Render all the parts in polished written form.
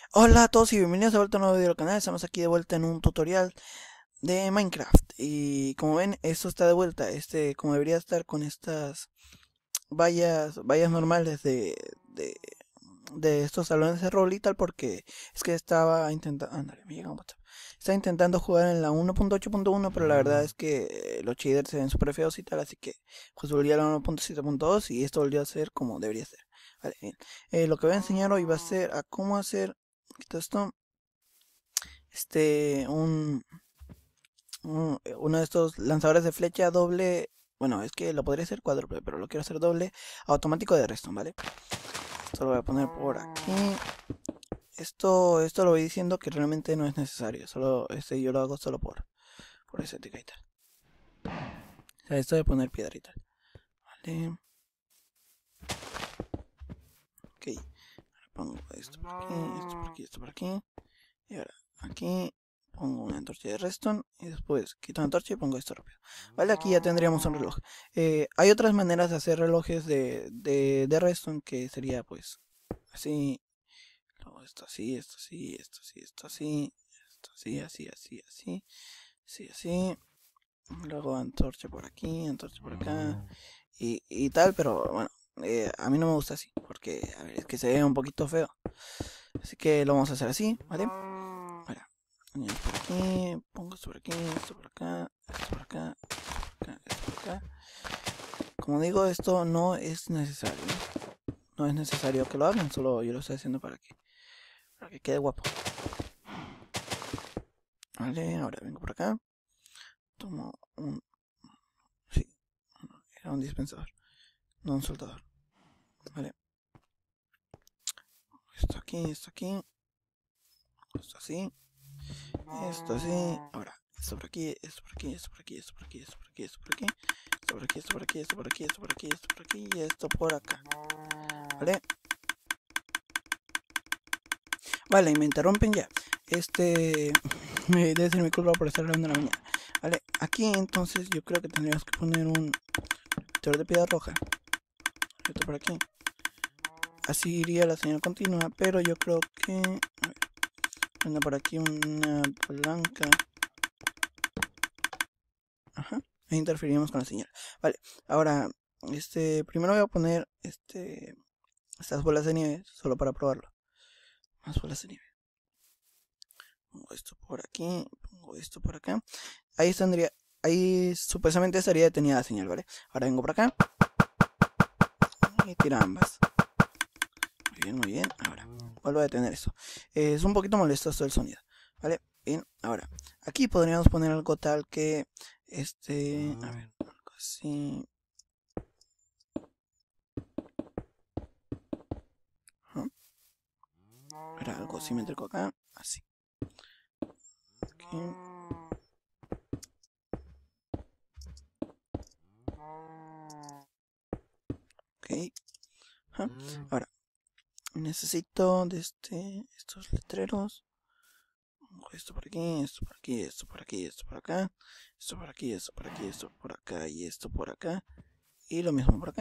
Hola a todos y bienvenidos de vuelta a un nuevo video del canal. Estamos aquí de vuelta en un tutorial de Minecraft. Y como ven, esto está de vuelta. Como debería estar con estas vallas normales de estos salones de rol y tal, porque es que estaba intentando. Ándale, me llega un WhatsApp. Estaba intentando jugar en la 1.8.1, pero la verdad es que los shaders se ven súper feos y tal, así que pues volví a la 1.7.2 y esto volvió a ser como debería ser. Vale, bien. Lo que voy a enseñar hoy va a ser a cómo hacer. Quito esto. este, un, uno de estos lanzadores de flecha doble. Bueno, es que lo podría hacer cuádruple, pero lo quiero hacer doble automático de redstone, ¿vale? Esto lo voy a poner por aquí. Esto lo voy diciendo que realmente no es necesario. Solo yo lo hago solo por estética y tal. O sea, esto de poner piedrita. Vale. Ok. Ahora pongo esto por aquí, esto por aquí, esto por aquí. Y ahora aquí pongo una antorcha de redstone y después quito la antorcha y pongo esto rápido. Vale, aquí ya tendríamos un reloj. Hay otras maneras de hacer relojes de redstone que sería pues así, luego esto así, esto así, esto así, esto así, esto así, así, así, así, así, así. Luego antorcha por aquí, antorcha por acá y tal, pero bueno, a mí no me gusta así porque a ver, es que se ve un poquito feo. Así que lo vamos a hacer así, ¿vale? Ahora, añado por aquí, pongo esto por aquí, esto por acá, esto por acá, esto por acá, esto por acá. Como digo, esto no es necesario. No es necesario que lo hagan, solo yo lo estoy haciendo para que quede guapo. Vale, ahora vengo por acá, tomo un... Sí, era un dispensador, no un soldador. Vale, esto aquí, esto así, esto así. Ahora, esto por aquí, esto por aquí, esto por aquí, esto por aquí, esto por aquí, esto por aquí. Esto por aquí, esto por aquí, esto por aquí, esto por aquí, esto por aquí y esto por acá. ¿Vale? Vale, y me interrumpen ya. Debe ser mi culpa por estar grabando en la mañana. Vale, aquí entonces yo creo que tendríamos que poner un detector de piedra roja. Esto por aquí. Así iría la señal continua, pero yo creo que... A ver, anda por aquí una blanca. Ajá. E interferimos con la señal. Vale, ahora, primero voy a poner estas bolas de nieve, solo para probarlo. Más bolas de nieve. Pongo esto por aquí, pongo esto por acá. Ahí tendría, ahí supuestamente estaría detenida la señal, ¿vale? Ahora vengo por acá y tiro ambas. Muy bien, muy bien. Ahora, vuelvo a detener eso. Es un poquito molesto esto el sonido, ¿vale? Bien, ahora, aquí podríamos poner algo tal que, a ver, algo así. Ajá. Ahora, algo simétrico acá, así. Aquí. Ok. Ajá. Ahora, necesito estos letreros. Esto por aquí, esto por aquí, esto por aquí, esto por acá, esto por aquí, esto por aquí, esto por acá y esto por acá. Y lo mismo por acá.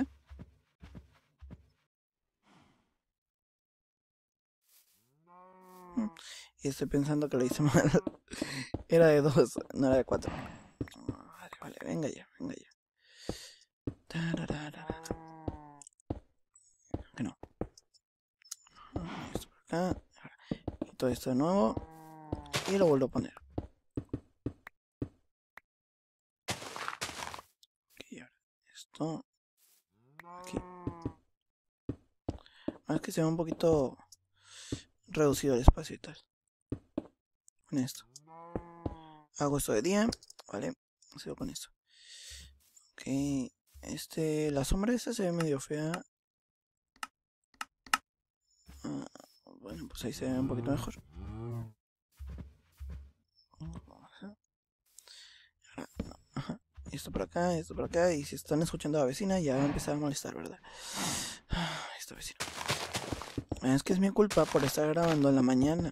Y estoy pensando que lo hice mal. Era de 2, no era de 4. Vale, vale, venga ya, venga ya. Tararara. Que no. Esto por acá. Y todo esto de nuevo. Y lo vuelvo a poner. Ok, ahora esto aquí. Es que se ve un poquito reducido el espacio y tal. Con esto. Hago esto de día. Vale. Sigo con esto. Ok. La sombra esa se ve medio fea. Ah, bueno, pues ahí se ve un poquito mejor. Ajá. Esto por acá. Y si están escuchando a la vecina, ya va a empezar a molestar, ¿verdad? Esta vecina. Es que es mi culpa por estar grabando en la mañana.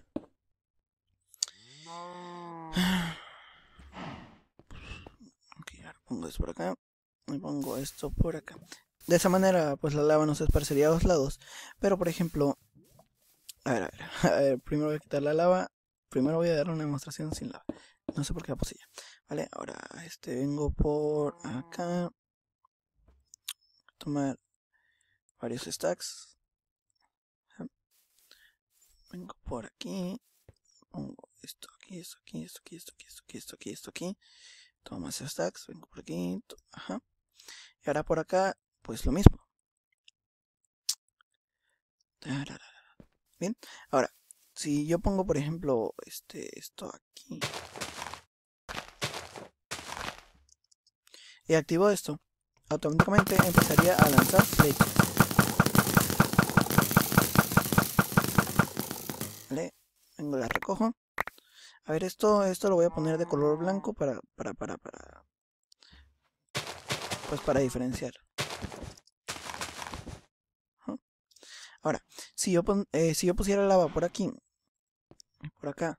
Ok, ahora pongo esto por acá. Y pongo esto por acá. De esa manera, pues la lava no se esparcería a los lados. Pero, por ejemplo, A ver, a ver. A ver, primero voy a quitar la lava. Primero voy a dar una demostración sin lava. No sé por qué la puse ya. Vale, ahora vengo por acá. Tomar varios stacks. Vengo por aquí. Pongo esto aquí, esto aquí, esto aquí, esto aquí, esto aquí, esto aquí, esto aquí. Tomo más stacks. Vengo por aquí. Ajá. Y ahora por acá, pues lo mismo. Bien. Ahora, si yo pongo, por ejemplo, esto aquí. Y activo esto, automáticamente empezaría a lanzar flechas. Vale, vengo, la recojo. A ver, esto lo voy a poner de color blanco pues para diferenciar. Ahora, si yo pusiera lava por aquí, por acá,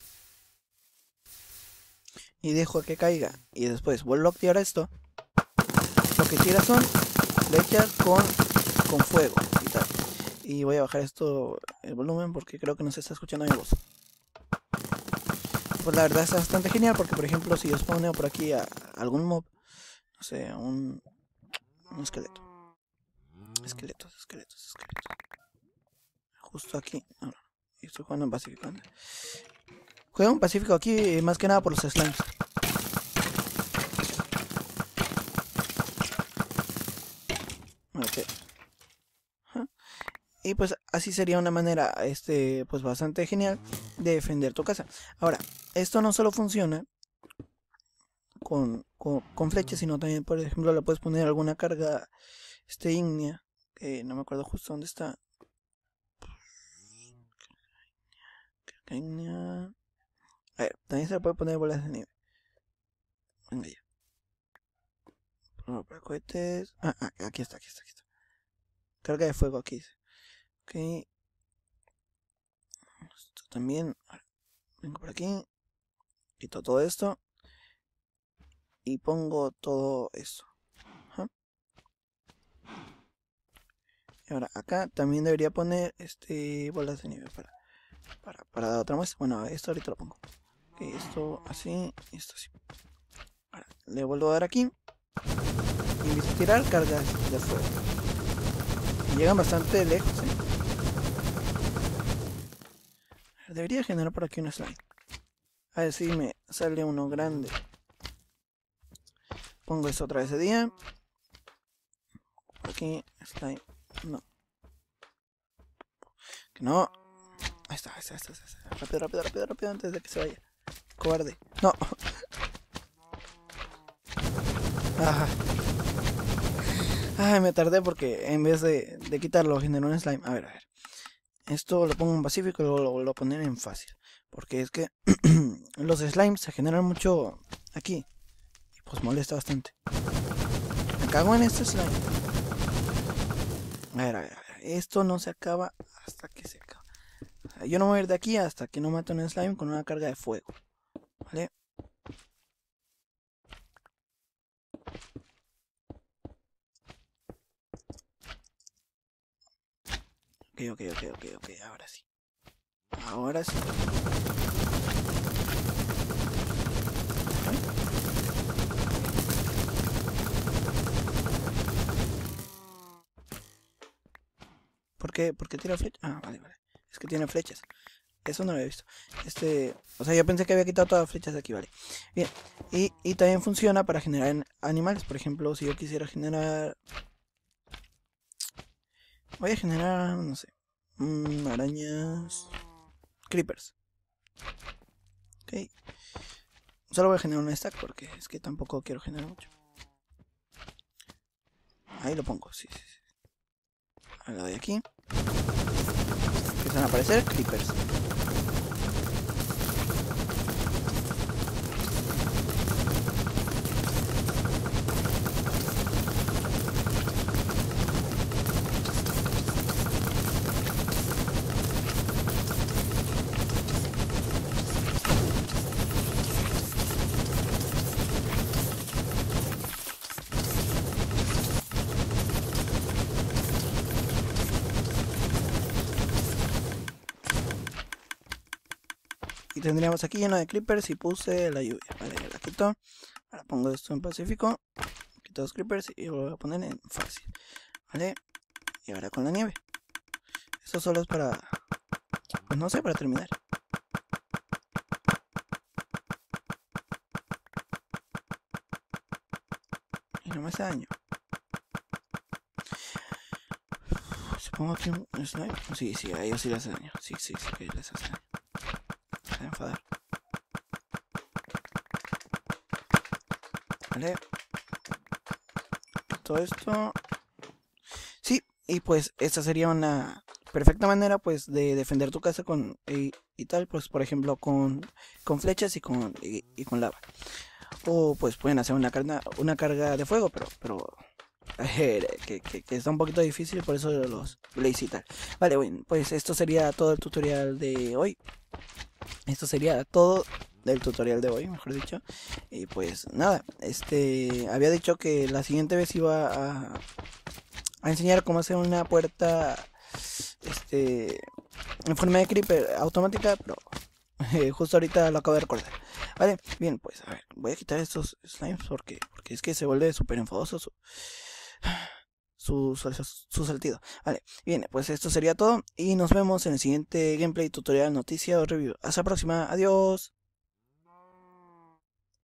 y dejo que caiga, y después vuelvo a activar esto, lo que tira son flechas con fuego y tal. Y voy a bajar el volumen porque creo que no se está escuchando mi voz. Pues la verdad es bastante genial porque, por ejemplo, si yo spawneo por aquí a algún mob, no sé, un esqueleto. Esqueletos. Justo aquí. No, estoy jugando en Pacífico. Juego en Pacífico aquí más que nada por los slimes. Okay. Y pues así sería una manera pues bastante genial de defender tu casa. Ahora, esto no solo funciona con flechas, sino también, por ejemplo, le puedes poner alguna carga ígnea, que no me acuerdo justo dónde está. Carga ígnea. A ver, también se le puede poner bolas de nieve. Venga ya. Para cohetes. Aquí está. Carga de fuego aquí. Ok. Esto también. Vengo por aquí. Quito todo esto. Y pongo todo eso. Y ahora acá también debería poner bolas de nieve para otra muestra. Bueno, esto ahorita lo pongo. Okay, esto así, esto así. Ahora, le vuelvo a dar aquí. Y empiezo a tirar cargas de fuego. Y llegan bastante lejos, Debería generar por aquí un slime. A ver si me sale uno grande. Pongo esto otra vez de día. Por aquí, slime. No. Que no. Ahí está. Rápido antes de que se vaya. Cobarde. No. Ay, me tardé porque en vez de quitarlo generó un slime. A ver. Esto lo pongo en pacífico y luego lo vuelvo a poner en fácil. Porque es que los slimes se generan mucho aquí. Y pues molesta bastante. Me cago en este slime. A ver. Esto no se acaba hasta que se acaba. O sea, yo no voy a ir de aquí hasta que no mate un slime con una carga de fuego. ¿Vale? Ok. Ahora sí. ¿Por qué tira flechas? Ah, vale. Es que tiene flechas. Eso no lo había visto. O sea, yo pensé que había quitado todas las flechas de aquí, vale. Bien. Y también funciona para generar animales. Por ejemplo, si yo quisiera generar... Voy a generar, no sé. Arañas... Creepers. Ok. Solo voy a generar un stack porque es que tampoco quiero generar mucho. Ahí lo pongo, sí. Ahora lo doy aquí. Empiezan a aparecer creepers. y tendríamos aquí lleno de creepers y puse la lluvia. Vale, la quito. Ahora pongo esto en pacífico. Quito los creepers y lo voy a poner en fácil. Vale, y ahora con la nieve. Esto solo es para, pues no sé, para terminar. Y no me hace daño. Si pongo aquí un slime. Sí, a ellos sí les hace daño. Sí, que les hace daño. Se va a enfadar. Vale. Todo esto. Sí, y pues esta sería una perfecta manera pues de defender tu casa con y tal, pues por ejemplo con flechas y con lava. O pues pueden hacer una carga de fuego, pero que está un poquito difícil, por eso los blaze y tal. Vale, bueno, pues esto sería todo el tutorial de hoy. Esto sería todo del tutorial de hoy, mejor dicho. Y pues nada, había dicho que la siguiente vez iba a enseñar cómo hacer una puerta en forma de creeper automática, pero justo ahorita lo acabo de recordar. Vale, bien, pues a ver, voy a quitar estos slimes porque es que se vuelve súper enfadoso su saltido. Vale, bien, pues esto sería todo y nos vemos en el siguiente gameplay, tutorial, noticia o review. Hasta la próxima, adiós.